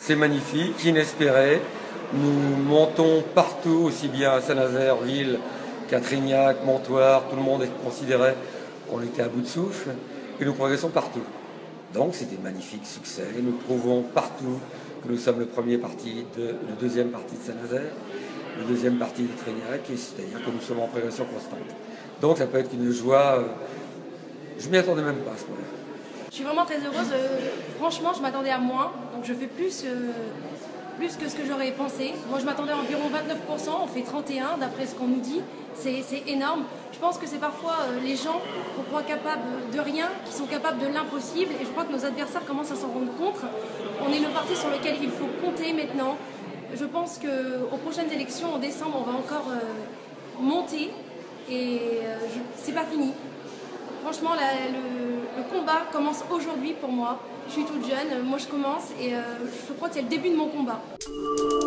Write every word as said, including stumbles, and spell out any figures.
C'est magnifique, inespéré. Nous montons partout, aussi bien à Saint-Nazaire, Ville, qu'à Trignac, Montoire. Tout le monde considérait qu'on était à bout de souffle et nous progressons partout. Donc c'est des magnifiques succès. Nous prouvons partout que nous sommes le premier parti, de, le deuxième parti de Saint-Nazaire, le deuxième parti de Trignac, c'est-à-dire que nous sommes en progression constante. Donc ça peut être une joie. Je m'y attendais même pas à ce moment-là. Je suis vraiment très heureuse. Franchement, je m'attendais à moins. Donc je fais plus, euh, plus que ce que j'aurais pensé. Moi, je m'attendais à environ vingt-neuf pour cent. On fait trente et un pour cent d'après ce qu'on nous dit. C'est énorme. Je pense que c'est parfois euh, les gens qu'on croit capables de rien, qui sont capables de l'impossible. Et je crois que nos adversaires commencent à s'en rendre compte. On est le parti sur lequel il faut compter maintenant. Je pense qu'aux prochaines élections, en décembre, on va encore euh, monter. Et euh, c'est pas fini. Franchement, la, le, le combat commence aujourd'hui pour moi. Je suis toute jeune, moi je commence et euh, je crois que c'est le début de mon combat.